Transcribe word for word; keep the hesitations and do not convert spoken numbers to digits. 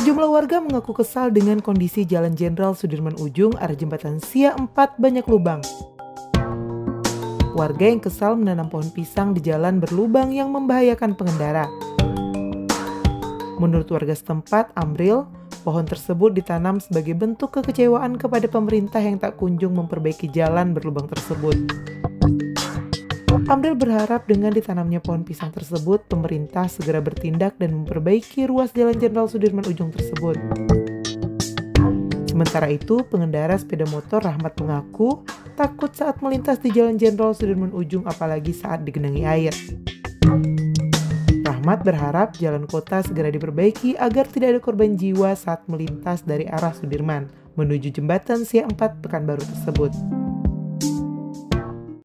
Sejumlah warga mengaku kesal dengan kondisi Jalan Jenderal Sudirman Ujung arah Jembatan Sia empat banyak lubang. Warga yang kesal menanam pohon pisang di jalan berlubang yang membahayakan pengendara. Menurut warga setempat, Amril, pohon tersebut ditanam sebagai bentuk kekecewaan kepada pemerintah yang tak kunjung memperbaiki jalan berlubang tersebut. Amril berharap dengan ditanamnya pohon pisang tersebut, pemerintah segera bertindak dan memperbaiki ruas Jalan Jenderal Sudirman Ujung tersebut. Sementara itu, pengendara sepeda motor Rahmat mengaku takut saat melintas di Jalan Jenderal Sudirman Ujung apalagi saat digenangi air. Rahmat berharap jalan kota segera diperbaiki agar tidak ada korban jiwa saat melintas dari arah Sudirman menuju Jembatan Sia empat Pekanbaru tersebut.